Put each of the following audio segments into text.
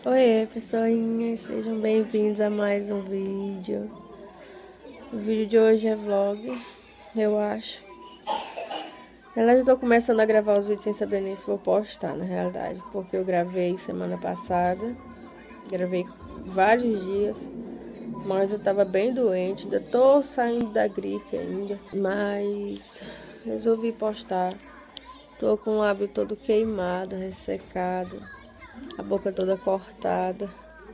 Oi, pessoinhas, sejam bem-vindos a mais um vídeo. O vídeo de hoje é vlog, eu acho. Eu tô começando a gravar os vídeos sem saber nem se vou postar, na realidade. Porque eu gravei semana passada, gravei vários dias, mas eu tava bem doente, ainda tô saindo da gripe ainda. Mas resolvi postar. Tô com o lábio todo queimado, ressecado, a boca toda cortada.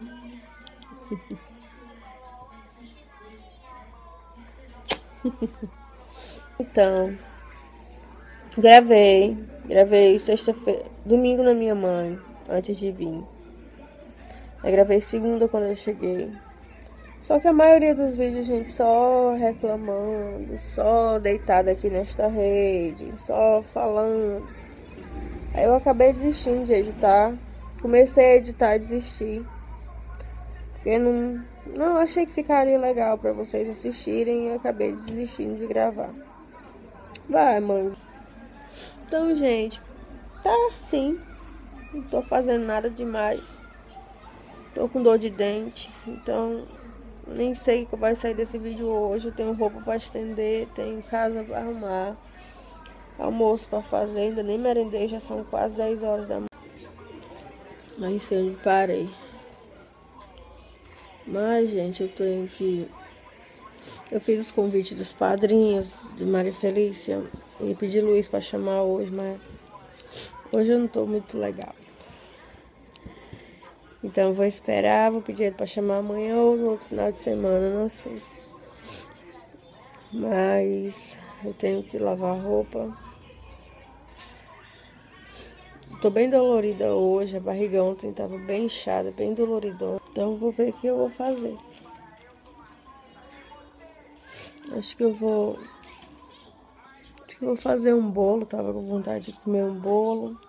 Então, gravei sexta-feira, domingo na minha mãe, antes de vir. Eu gravei segunda quando eu cheguei. Só que a maioria dos vídeos, gente, só reclamando, só deitada aqui nesta rede, só falando. Aí eu acabei desistindo de editar. Comecei a editar e desisti. Porque não achei que ficaria legal pra vocês assistirem e eu acabei desistindo de gravar. Vai, mãe. Então, gente, tá assim. Não tô fazendo nada demais. Tô com dor de dente, então nem sei o que vai sair desse vídeo hoje. Eu tenho roupa pra estender, tenho casa pra arrumar, almoço pra fazer, ainda nem merendei, já são quase 10 horas da manhã. Aí sei onde parei. Mas, gente, eu tenho que... Eu fiz os convites dos padrinhos, de Maria Felícia, e pedi Luiz pra chamar hoje, mas hoje eu não tô muito legal. Então eu vou esperar, vou pedir ele pra chamar amanhã ou no outro final de semana, não sei. Mas eu tenho que lavar roupa. Tô bem dolorida hoje, a barriga ontem tava bem inchada, bem doloridona. Então vou ver o que eu vou fazer. Acho que eu vou fazer um bolo, tava com vontade de comer um bolo.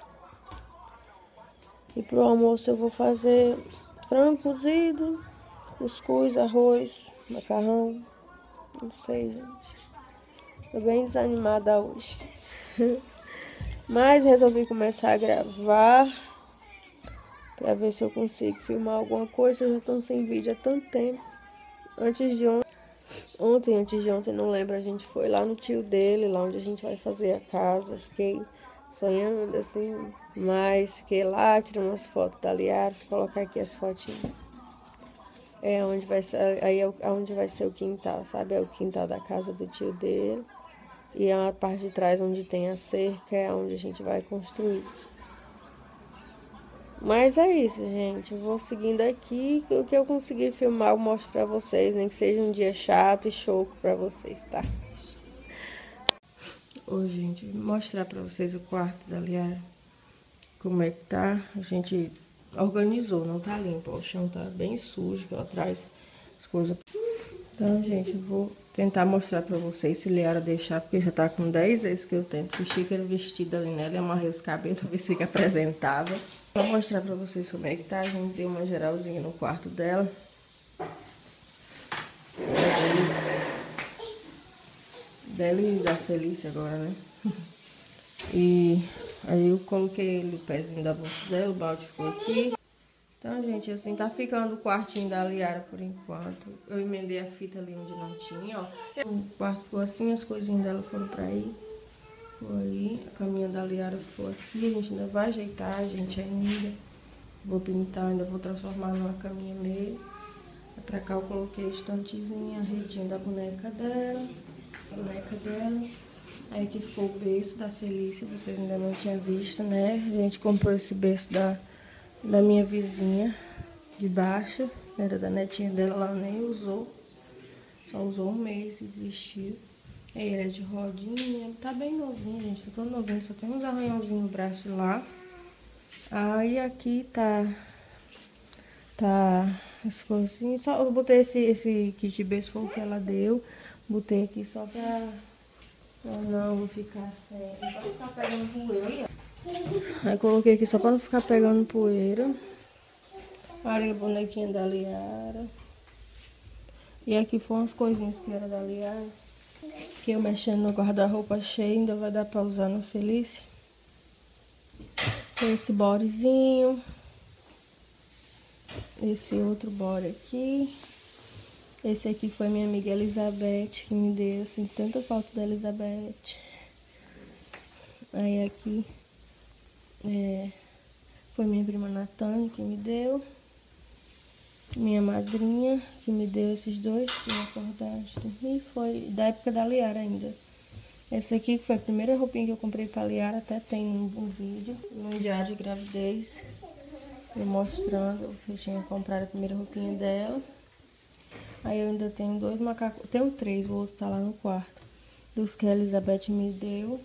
E pro almoço eu vou fazer frango cozido, cuscuz, arroz, macarrão. Não sei, gente. Tô bem desanimada hoje. Mas resolvi começar a gravar pra ver se eu consigo filmar alguma coisa. Eu já tô sem vídeo há tanto tempo. Antes de ontem, não lembro, a gente foi lá no tio dele, lá onde a gente vai fazer a casa. Fiquei sonhando assim, mas fiquei lá tirando as fotos da Liara. Vou colocar aqui as fotinhas. É onde vai ser, aí é onde vai ser o quintal, sabe? É o quintal da casa do tio dele. E a parte de trás onde tem a cerca é onde a gente vai construir. Mas é isso, gente. Eu vou seguindo aqui. O que eu conseguir filmar, eu mostro pra vocês. Nem que seja um dia chato e choco pra vocês, tá? Ô, gente, vou mostrar pra vocês o quarto da Liara. Como é que tá. A gente organizou, não tá limpo. O chão tá bem sujo, que ela traz as coisas. Então, gente, eu vou tentar mostrar pra vocês se Liara deixar, porque já tá com 10 vezes que eu tento vestir aquele vestido ali nela e amarrei os cabelos pra ver se fica apresentável. Vou mostrar pra vocês como é que tá. A gente deu uma geralzinha no quarto dela. Dela e da Felícia agora, né? E aí eu coloquei o pezinho da bolsa dela, o balde ficou aqui. Então, gente, assim, tá ficando o quartinho da Liara por enquanto. Eu emendei a fita ali onde não tinha, ó. O quarto ficou assim, as coisinhas dela foram pra aí. Foi aí, a caminha da Liara ficou aqui. A gente ainda vai ajeitar, gente, ainda. Vou pintar, ainda vou transformar numa caminha meio. Pra cá eu coloquei a estantezinha, a redinha da boneca dela. Aí aqui ficou o berço da Felícia, vocês ainda não tinham visto, né? A gente comprou esse berço da minha vizinha de baixo, era da netinha dela, ela nem usou. Só usou um mês e desistiu. Aí ele é de rodinha, ele tá bem novinho, gente, tá todo novinho, só tem uns arranhãozinhos no braço lá. Aí aqui tá as coisinhas, só eu botei esse kit berço, foi o que ela deu. Botei aqui só pra não ficar sem, pra não ficar pegando poeira. Aí coloquei aqui só pra não ficar pegando poeira. Olha a bonequinha da Liara. E aqui foram as coisinhas que era da Liara. Que eu mexendo no guarda-roupa cheio, ainda vai dar pra usar no Felícia. Tem esse bodezinho. esse outro bora aqui. Esse aqui foi minha amiga Elizabeth que me deu, assim, tanta falta da Elizabeth. Aí aqui foi minha prima Natânia que me deu. Minha madrinha que me deu esses dois, tinha acordado de dormir, foi da época da Liara ainda. Essa aqui foi a primeira roupinha que eu comprei pra Liara, até tem um vídeo, no diário de gravidez, me mostrando que eu tinha comprado a primeira roupinha dela. Aí eu ainda tenho 2 macacos, tenho 3, o outro tá lá no quarto, dos que a Elizabeth me deu,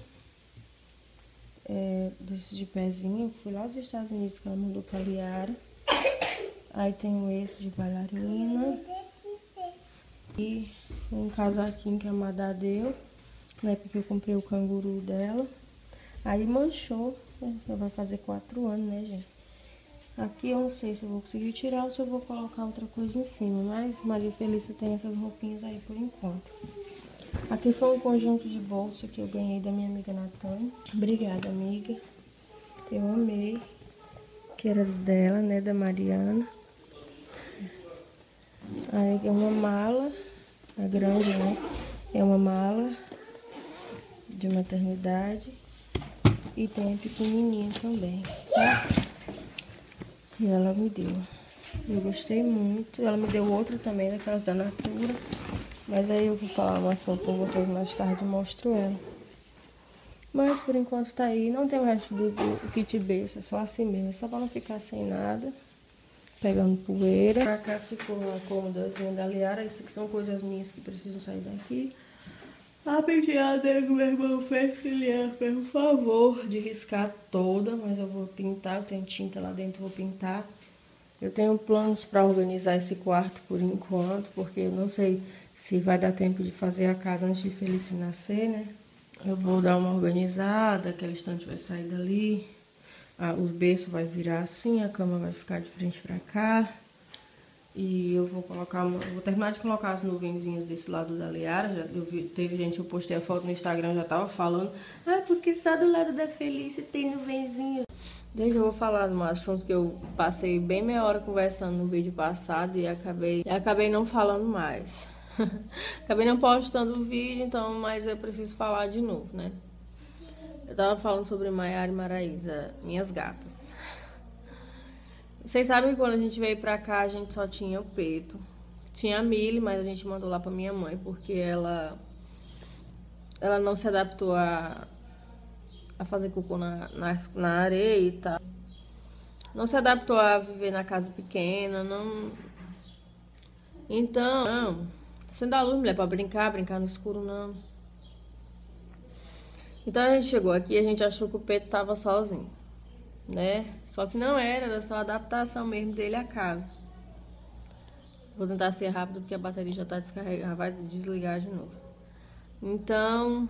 desses de pezinho, eu fui lá dos Estados Unidos que ela mandou pra Liara. Aí tenho esse de bailarina e um casaquinho que a Madá deu, né, porque eu comprei o canguru dela. Aí manchou, né, vai fazer 4 anos, né, gente? Aqui eu não sei se eu vou conseguir tirar ou se eu vou colocar outra coisa em cima, mas Maria Felícia tem essas roupinhas aí por enquanto. Aqui foi um conjunto de bolsa que eu ganhei da minha amiga Natânia. Obrigada, amiga. Eu amei. Que era dela, né, da Mariana. Aí é uma mala, a grande, né? É uma mala de maternidade. E tem a pequenininha também, tá? Que ela me deu. Eu gostei muito. Ela me deu outra também, daquelas da Natura. Mas aí eu vou falar um assunto com vocês mais tarde e mostro ela. Mas por enquanto tá aí. Não tem o resto do kit berço, é só assim mesmo. É só pra não ficar sem nada. Pegando poeira. Pra cá ficou a cômodazinha da Liara. Isso aqui são coisas minhas que precisam sair daqui. A penteadeira que meu irmão fez, ele fez um favor de riscar toda, mas eu vou pintar, eu tenho tinta lá dentro, vou pintar. Eu tenho planos para organizar esse quarto por enquanto, porque eu não sei se vai dar tempo de fazer a casa antes de Felícia nascer, né? Eu vou dar uma organizada, aquela estante vai sair dali, o berço vai virar assim, a cama vai ficar de frente para cá. E eu vou colocar vou terminar de colocar as nuvenzinhas desse lado da Liara. Teve gente, eu postei a foto no Instagram, já tava falando, porque só do lado da Felícia tem nuvenzinhas. Gente, eu vou falar de um assunto que eu passei bem meia hora conversando no vídeo passado e acabei não falando mais. Acabei não postando o vídeo, então, mas eu preciso falar de novo, né? Eu tava falando sobre Maiara e Maraísa, minhas gatas. Vocês sabem que quando a gente veio pra cá, a gente só tinha o Peto. Tinha a Milly, mas a gente mandou lá pra minha mãe, porque ela não se adaptou a fazer cocô na areia e tal. Não se adaptou a viver na casa pequena, não... Então, não. Você não dá luz, mulher, pra brincar no escuro, não. Então a gente chegou aqui e a gente achou que o Peto tava sozinho, né? Só que não era só a adaptação mesmo dele à casa. Vou tentar ser rápido porque a bateria já tá descarregada, vai desligar de novo. Então,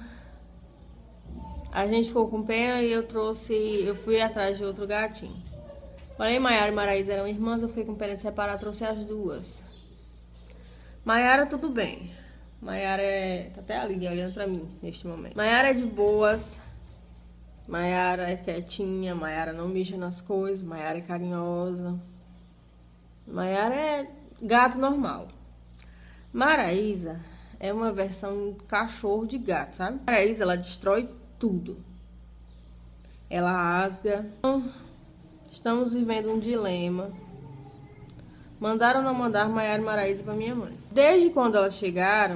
a gente ficou com pena e eu fui atrás de outro gatinho. Falei, Maiara e Maraísa eram irmãs, eu fiquei com pena de separar, trouxe as duas. Maiara, tudo bem. Maiara tá até ali, olhando pra mim, neste momento. Maiara é de boas. Maiara é quietinha, Maiara não mija nas coisas, Maiara é carinhosa. Maiara é gato normal. Maraísa é uma versão cachorro de gato, sabe? Maraísa, ela destrói tudo. Ela rasga. Estamos vivendo um dilema. Mandaram ou não mandar Maiara e Maraísa pra minha mãe. Desde quando elas chegaram,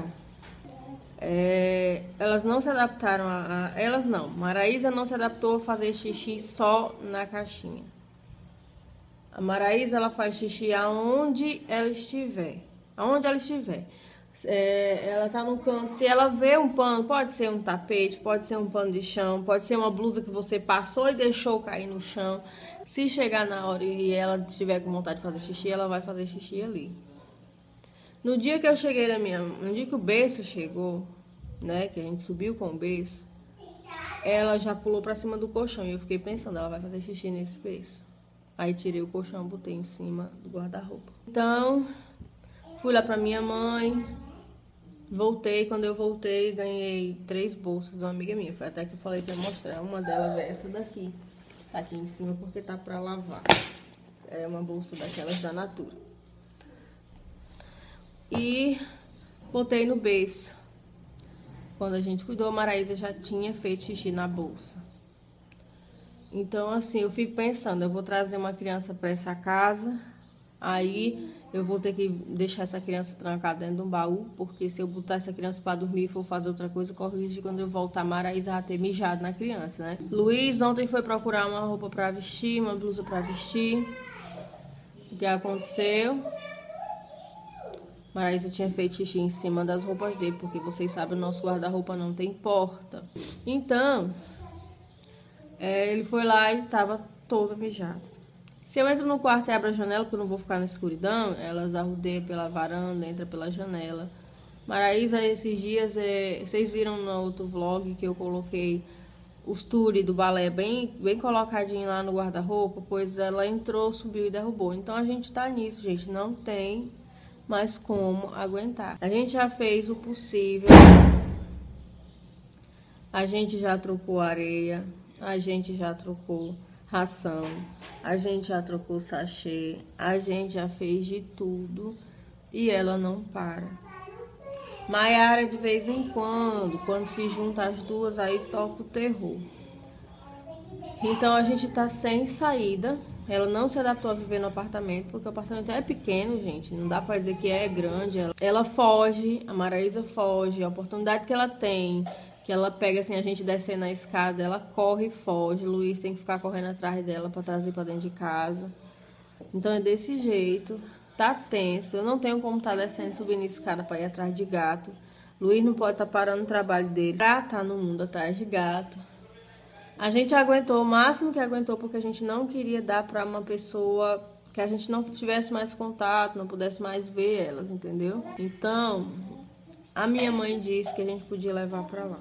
elas não se adaptaram elas não. Maraísa não se adaptou a fazer xixi só na caixinha. A Maraísa, ela faz xixi aonde ela estiver. Aonde ela estiver. Ela tá no canto. Se ela vê um pano, pode ser um tapete, pode ser um pano de chão, pode ser uma blusa que você passou e deixou cair no chão. Se chegar na hora e ela estiver com vontade de fazer xixi, ela vai fazer xixi ali. No dia que eu cheguei no dia que o berço chegou, né, que a gente subiu com o berço, ela já pulou pra cima do colchão e eu fiquei pensando, ela vai fazer xixi nesse berço. Aí tirei o colchão, botei em cima do guarda-roupa. Então, fui lá pra minha mãe, voltei. Quando eu voltei, ganhei 3 bolsas de uma amiga minha. Foi até que eu falei pra mostrar. Uma delas é essa daqui. Tá aqui em cima porque tá pra lavar. É uma bolsa daquelas da Natura. E botei no berço. Quando a gente cuidou, a Maraísa já tinha feito xixi na bolsa. Então, assim, eu fico pensando, eu vou trazer uma criança para essa casa, aí eu vou ter que deixar essa criança trancada dentro de um baú, porque se eu botar essa criança para dormir e for fazer outra coisa, corre o risco de quando eu voltar, a Maraísa já ter mijado na criança, né? Luiz ontem foi procurar uma roupa para vestir, uma blusa para vestir. O que aconteceu? Maraísa tinha feito xixi em cima das roupas dele, porque vocês sabem, o nosso guarda-roupa não tem porta. Então, ele foi lá e tava todo mijado. Se eu entro no quarto e abro a janela, porque eu não vou ficar na escuridão, elas arrudeiam pela varanda, entra pela janela. Maraísa, esses dias, vocês viram no outro vlog que eu coloquei os tule do balé bem colocadinho lá no guarda-roupa, pois ela entrou, subiu e derrubou. Então a gente tá nisso, gente, não tem mais como aguentar. A gente já fez o possível, a gente já trocou areia, a gente já trocou ração, a gente já trocou sachê, a gente já fez de tudo e ela não para. Maiara, de vez em quando se junta as duas, aí toca o terror. Então a gente tá sem saída. Ela não se adaptou a viver no apartamento, porque o apartamento é pequeno, gente. Não dá pra dizer que é grande. Ela foge, a Maraísa foge. A oportunidade que ela tem, que ela pega assim, a gente descer na escada, ela corre e foge. O Luiz tem que ficar correndo atrás dela pra trazer pra dentro de casa. Então é desse jeito. Tá tenso. Eu não tenho como tá descendo, subindo escada pra ir atrás de gato. Luiz não pode tá parando o trabalho dele pra tá no mundo atrás de gato. A gente aguentou o máximo que aguentou, porque a gente não queria dar pra uma pessoa que a gente não tivesse mais contato, não pudesse mais ver elas, entendeu? Então, a minha mãe disse que a gente podia levar pra lá.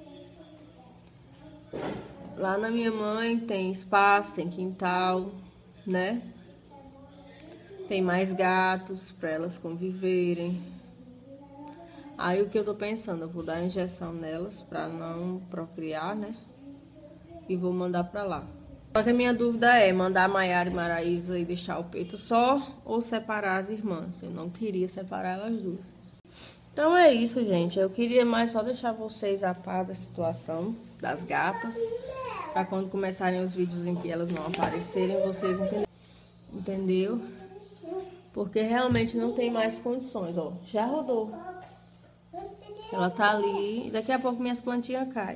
Lá na minha mãe tem espaço, tem quintal, né? Tem mais gatos pra elas conviverem. Aí o que eu tô pensando, eu vou dar injeção nelas pra não procriar, né? E vou mandar pra lá. Só que a minha dúvida é mandar a Maiara e Maraísa e deixar o Peito só ou separar as irmãs. Eu não queria separar elas duas. Então é isso, gente. Eu queria mais só deixar vocês a par da situação das gatas. Pra quando começarem os vídeos em que elas não aparecerem, vocês entenderem. Entendeu? Porque realmente não tem mais condições, ó. Já rodou. Ela tá ali e daqui a pouco minhas plantinhas caem.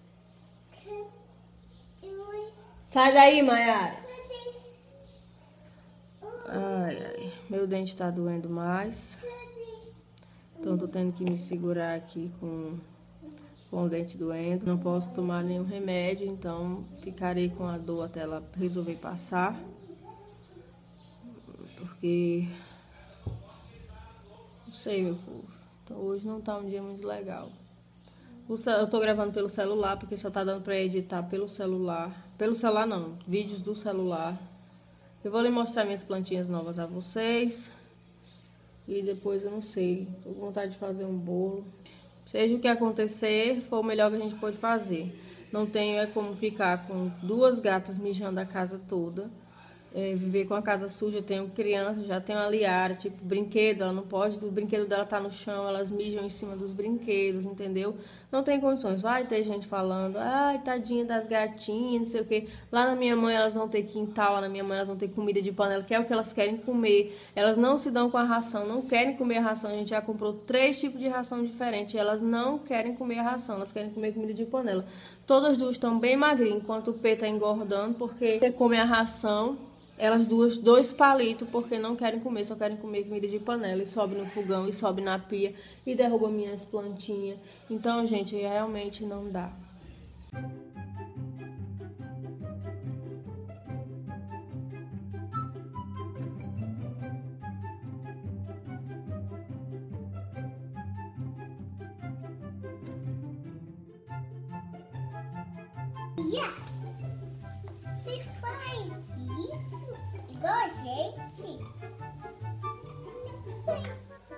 Sai daí, Maiara. Ai, ai. Meu dente tá doendo mais. Então tô tendo que me segurar aqui com o dente doendo. Não posso tomar nenhum remédio, então ficarei com a dor até ela resolver passar. Porque... não sei, meu povo. Então hoje não tá um dia muito legal. Eu tô gravando pelo celular, porque só tá dando pra editar pelo celular. Pelo celular não, vídeos do celular. Eu vou lhe mostrar minhas plantinhas novas a vocês. E depois eu não sei, tô com vontade de fazer um bolo. Seja o que acontecer, foi o melhor que a gente pode fazer. Não tenho como ficar com duas gatas mijando a casa toda. Viver com a casa suja, tenho criança, já tenho a Liara, tipo, brinquedo, ela não pode, o brinquedo dela tá no chão, elas mijam em cima dos brinquedos, entendeu? Não tem condições, vai ter gente falando, ai, tadinha das gatinhas, não sei o que. Lá na minha mãe elas vão ter quintal, lá na minha mãe elas vão ter comida de panela, que é o que elas querem comer. Elas não se dão com a ração, não querem comer a ração, a gente já comprou 3 tipos de ração diferentes, elas não querem comer a ração, elas querem comer comida de panela. Todas duas estão bem magrinhas, enquanto o P tá engordando, porque come a ração. Elas duas, 2 palitos, porque não querem comer, só querem comer comida de panela. E sobe no fogão, e sobe na pia, e derruba minhas plantinhas. Então, gente, realmente não dá. Você faz isso igual a gente? Não sei.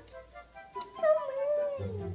Mamãe.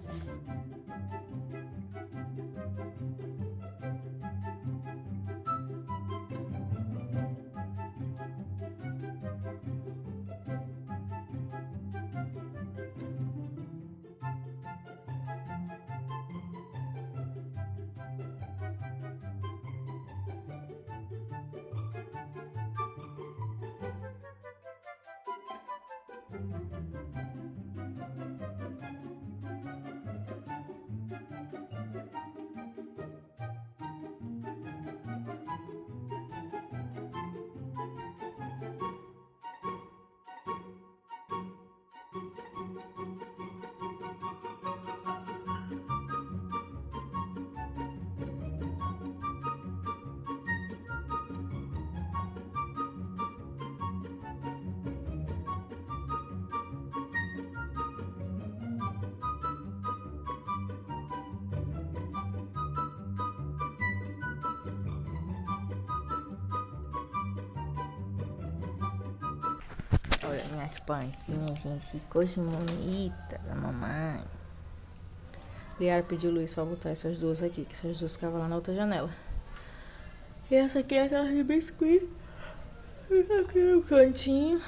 Olha minhas plantinhas, gente. Que coisa bonita da mamãe. Liara pediu o Luiz pra botar essas duas aqui, que essas duas ficavam lá na outra janela. E essa aqui é aquela de biscuit. Aqui no cantinho.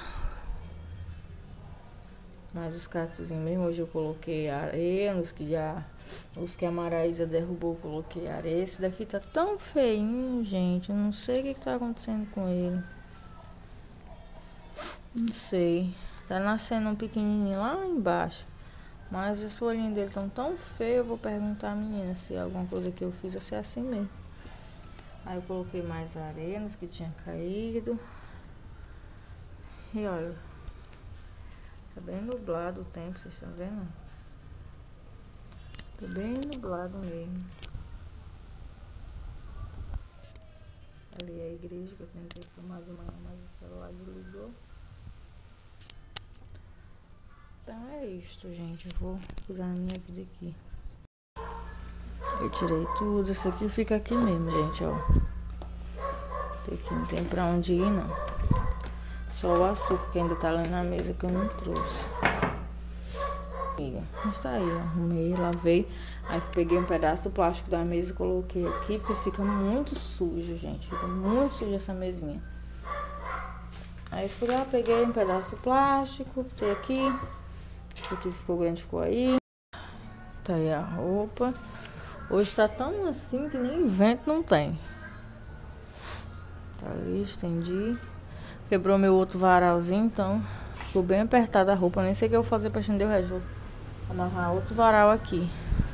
Mas os cactuzinhos mesmo, hoje eu coloquei areia, os que a Maraísa derrubou, eu coloquei areia. Esse daqui tá tão feinho, gente. Eu não sei o que tá acontecendo com ele. Não sei. Tá nascendo um pequenininho lá embaixo. Mas as folhinhas dele estão tão feias, eu vou perguntar à menina se alguma coisa que eu fiz ou se é assim mesmo. Aí eu coloquei mais areia nos que tinha caído. E olha, tá bem nublado o tempo, vocês estão vendo? Tá bem nublado mesmo. Ali é a igreja que eu tentei filmar de manhã, mas o celular desligou. Então é isto, gente. Eu vou cuidar da minha vida aqui. Eu tirei tudo. Isso aqui fica aqui mesmo, gente, ó. Aqui não tem pra onde ir, não. Só o açúcar que ainda tá lá na mesa que eu não trouxe. Mas tá aí, ó. Arrumei, lavei. Aí peguei um pedaço do plástico da mesa e coloquei aqui, porque fica muito sujo, gente. Fica muito sujo essa mesinha. Aí fui lá, peguei um pedaço do plástico, botei aqui. Esse aqui que ficou grande ficou aí. Tá aí a roupa. Hoje tá tão assim que nem vento não tem. Tá ali, estendi. Quebrou meu outro varalzinho, então ficou bem apertada a roupa. Nem sei o que eu vou fazer pra estender o resto. Vou amarrar outro varal aqui.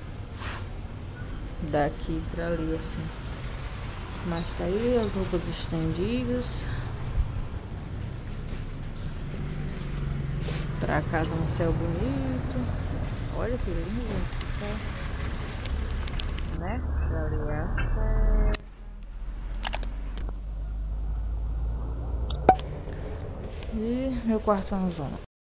Daqui pra ali, assim. Mas tá aí, as roupas estendidas. Pra casa um céu bonito. Olha que lindo, gente, esse céu. Né? Pra ali é a serra. E meu quarto é uma zona.